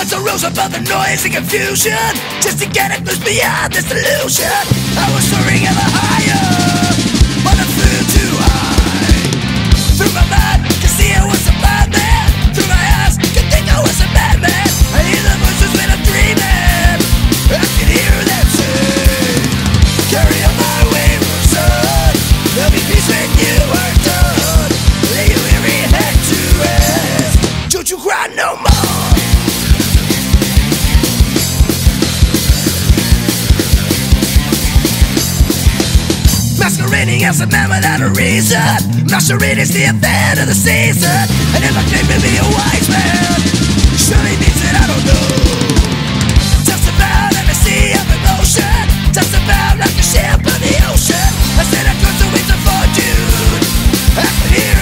as I rose above the noise and confusion, just to get it loose beyond this delusion. I was soaring ever higher, but I flew too high. Through my mind, could see I was a blind man. Through my eyes, could think I was a madman. I hear the voices when I'm dreaming, I can hear them say, carry on my wayward son, there'll be peace when you are done. Lay your weary head to rest, don't you cry no more. Masquerading as a man without a reason, masquerading is the event of the season. And if I claim to be a wise man, surely means that I don't know. Just about like a sea of emotion, just about like a ship on the ocean. I said I could to wait for fortune, I could hear